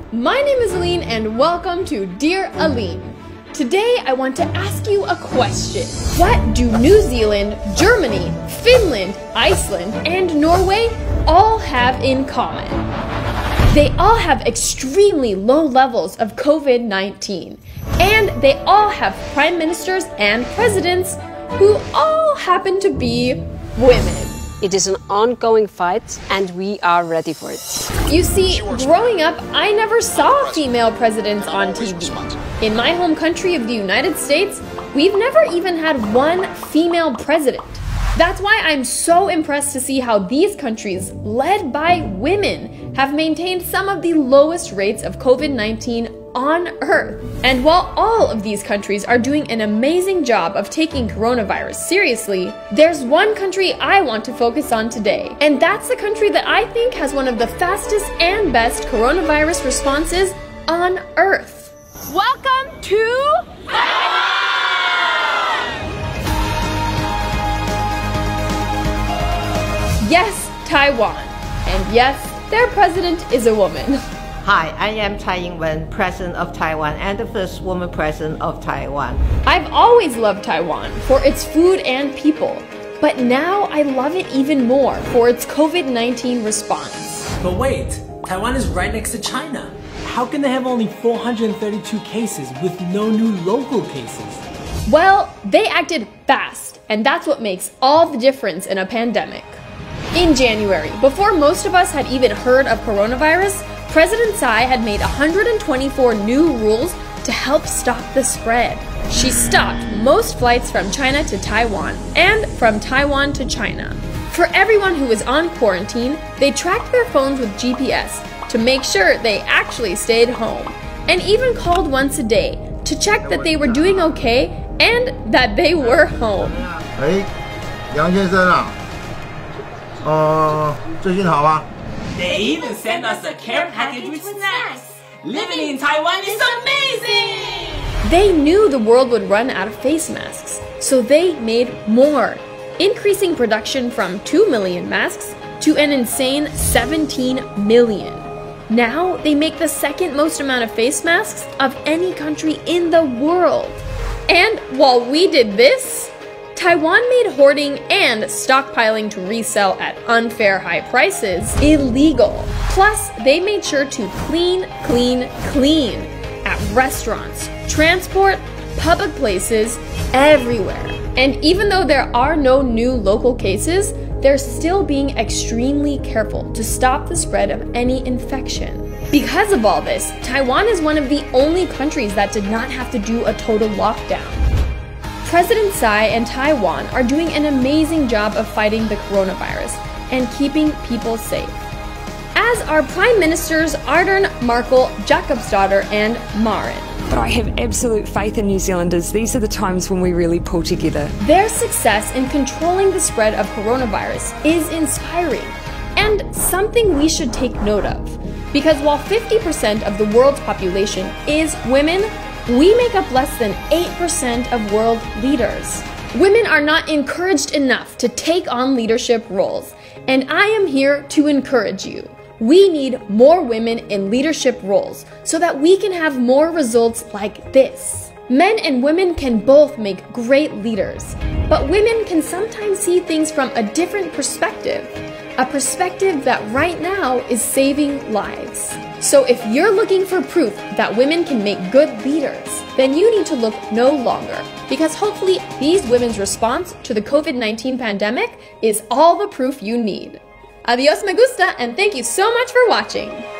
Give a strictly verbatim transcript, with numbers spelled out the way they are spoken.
My name is Aline and welcome to Dear Aline. Today I want to ask you a question. What do New Zealand, Germany, Finland, Iceland, and Norway all have in common? They all have extremely low levels of COVID nineteen, and they all have prime ministers and presidents who all happen to be women. It is an ongoing fight, and we are ready for it. You see, growing up, I never saw female presidents on T V. In my home country of the United States, we've never even had one female president. That's why I'm so impressed to see how these countries, led by women, have maintained some of the lowest rates of COVID nineteen on Earth. And while all of these countries are doing an amazing job of taking coronavirus seriously, there's one country I want to focus on today. And that's the country that I think has one of the fastest and best coronavirus responses on Earth. Welcome to Taiwan! Yes, Taiwan. And yes, their president is a woman. Hi, I am Tsai Ing-wen, President of Taiwan and the first woman President of Taiwan. I've always loved Taiwan for its food and people, but now I love it even more for its COVID nineteen response. But wait, Taiwan is right next to China. How can they have only four hundred thirty-two cases with no new local cases? Well, they acted fast, and that's what makes all the difference in a pandemic. In January, before most of us had even heard of coronavirus, President Tsai had made one hundred twenty-four new rules to help stop the spread. She stopped most flights from China to Taiwan and from Taiwan to China. For everyone who was on quarantine, they tracked their phones with G P S to make sure they actually stayed home, and even called once a day to check that they were doing okay and that they were home. Hey, Yang 先生啊，呃，最近好吗？ They even sent us a care package with snacks. Living in Taiwan is amazing! They knew the world would run out of face masks, so they made more, increasing production from two million masks to an insane seventeen million. Now they make the second most amount of face masks of any country in the world. And while we did this, Taiwan made hoarding and stockpiling to resell at unfair high prices illegal. Plus, they made sure to clean, clean, clean at restaurants, transport, public places, everywhere. And even though there are no new local cases, they're still being extremely careful to stop the spread of any infection. Because of all this, Taiwan is one of the only countries that did not have to do a total lockdown. President Tsai and Taiwan are doing an amazing job of fighting the coronavirus and keeping people safe. As are Prime Ministers Ardern, Markle, Jakobsdottir, and Marin. But I have absolute faith in New Zealanders. These are the times when we really pull together. Their success in controlling the spread of coronavirus is inspiring and something we should take note of. Because while fifty percent of the world's population is women, we make up less than eight percent of world leaders. Women are not encouraged enough to take on leadership roles, and I am here to encourage you. We need more women in leadership roles so that we can have more results like this. Men and women can both make great leaders, but women can sometimes see things from a different perspective, a perspective that right now is saving lives. So if you're looking for proof that women can make good leaders, then you need to look no longer, because hopefully these women's response to the COVID nineteen pandemic is all the proof you need. Adios me gusta, and thank you so much for watching!